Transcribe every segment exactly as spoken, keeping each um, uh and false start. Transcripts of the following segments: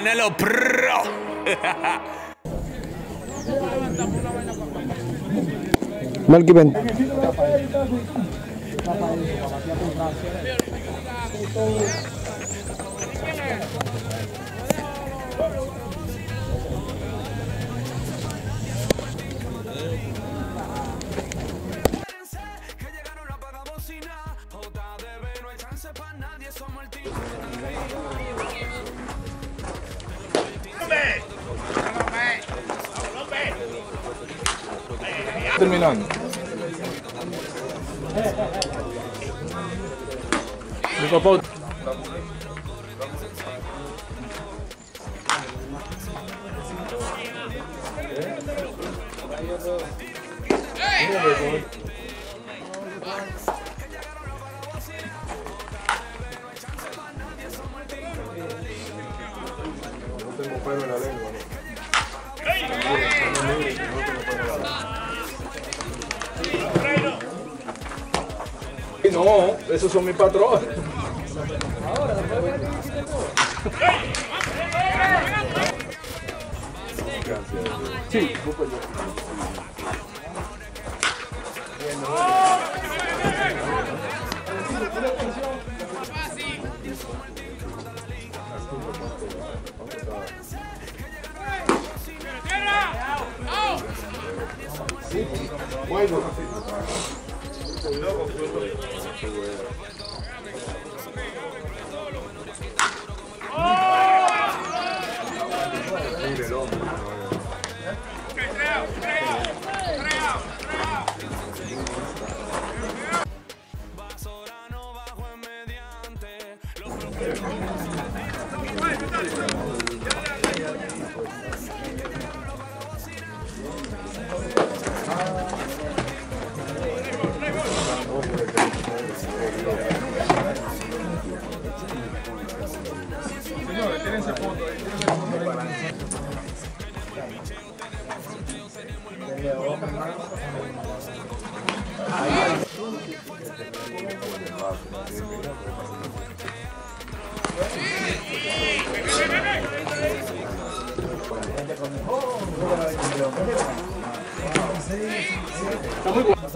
Canelo Pro. Melky, ven. Terminando. No tengo pelo en la lengua, ¿no? No, esos son mis patrones. Sí, bueno. Señores, tírense foto ahí, tírense foto ahí. Está muy bueno.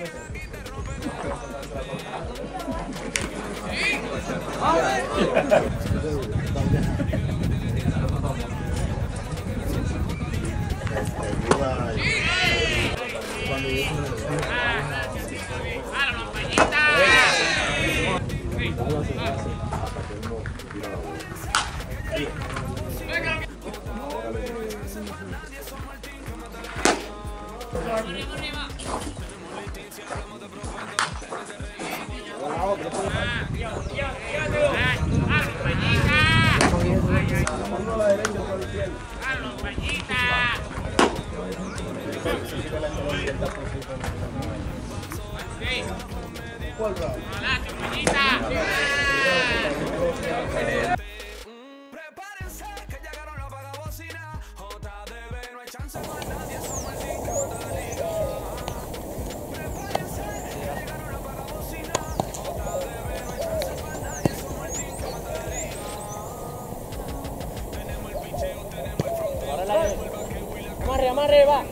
Prepárense que llegaron los vagabocinas. J D B, no hay chance para nadie, somos el cinco de la liga. Prepárense que llegaron los vagabocinas. J D B, no hay chance para nadie, somos el cinco de la liga. Tenemos el picheo, tenemos el fronteo. Amarre, amarre, va.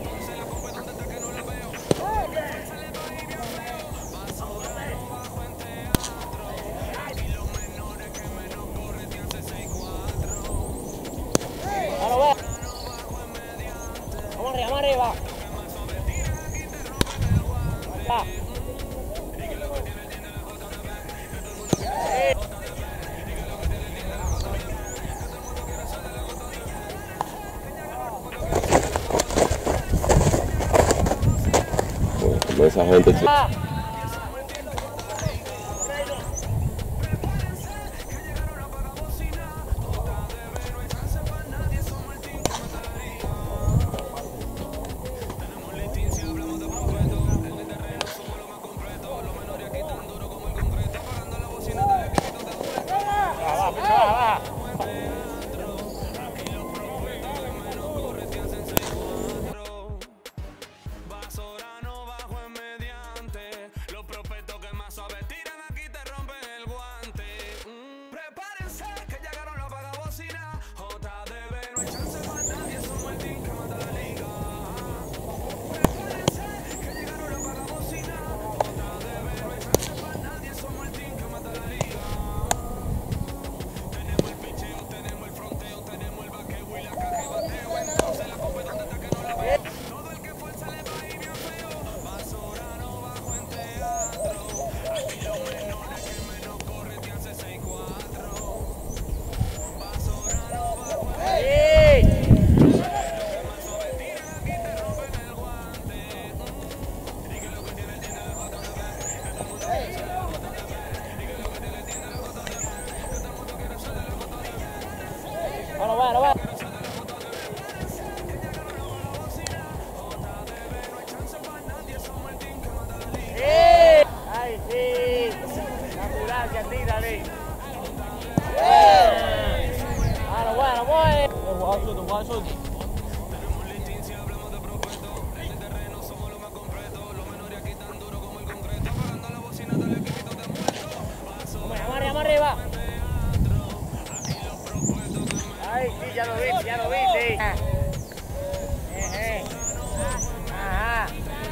Amarre, amarre, va. Va. Como esa gente. Va. tírale. Bueno, bueno, voy. Jugado suelto, jugado suelto. Amarre, amarre, va. Ay, sí, ya lo vi, ya lo vi, sí. Eh, eh. Ajá.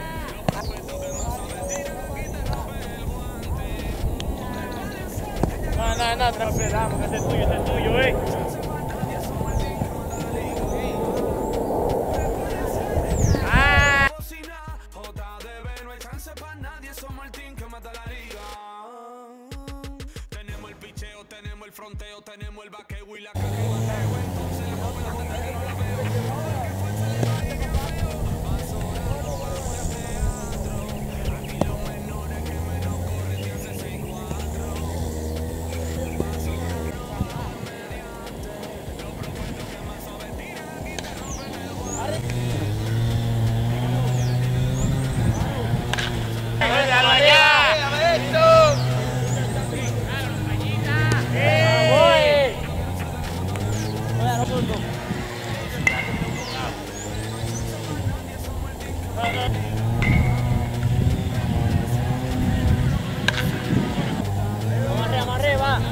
No, no, no, tranquilo, que ese es tuyo, ese es tuyo, eh. Ah. J D B, no hay chance para nadie, somos el team que mata la liga. Tenemos el picheo, tenemos el fronteo, tenemos el vaqueo y la caqueo. Entonces la joven no tendrá que no la veo. Que fuerza le va y bien feo. Paso no vamos al teatro. Aquí los menores que menos corren te hace seis cuatro. Paso no vamos mediante. Los propuestos que más saben tiran aquí te rompen el guante. ¡Déjalo allá! Amarre, amarre, va.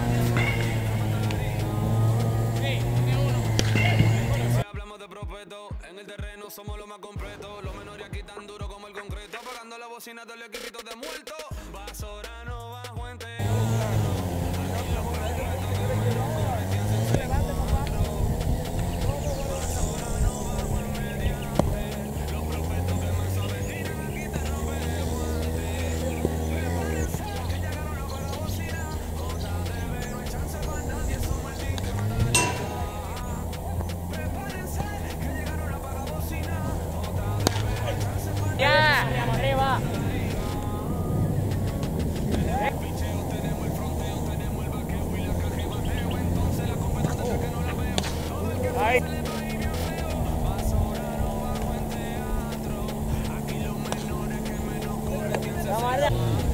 Si hablamos de prospecto, en el terreno somos los más completos. Los menores aquí tan duro como el concreto. Apagando la bocina del equipito de muerto. Basorano bajo en Ya, amarre, va. Ay. Amarre.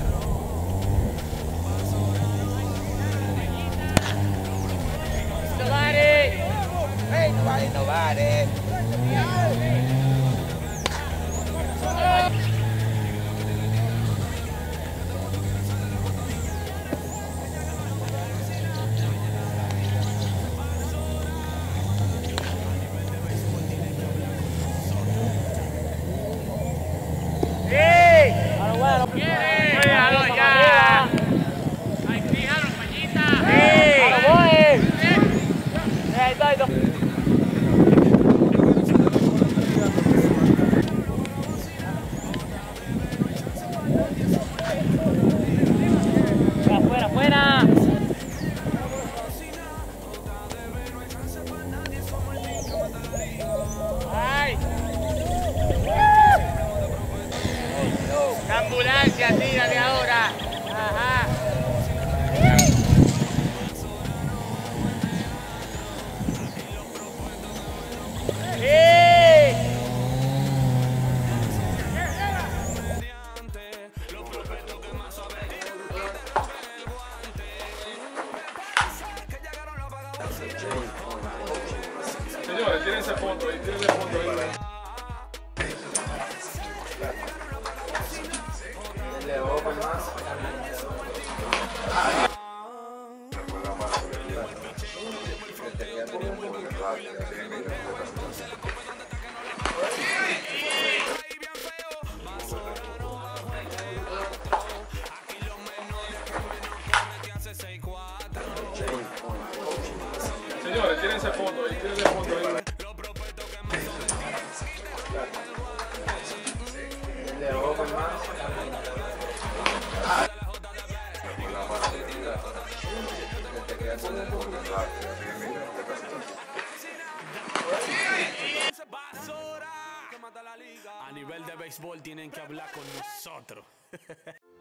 Nobody. Hey, nobody, nobody. Bueno, cuidado ya. Ay, fíjalo, pañita. Sí. Voy. Ahí está, ahí está. Afuera, afuera. Ay. La ambulancia, tírale ahora. Ajá. ¡Sí! los prospectos que más saben tiran aquí te rompen el guante. Prepárense que llegaron los vagabundos. Señores, tírense foto ahí, tírense foto ahí. Señores, tírense foto ahí, tírense foto ahí. A nivel de béisbol tienen que hablar con nosotros.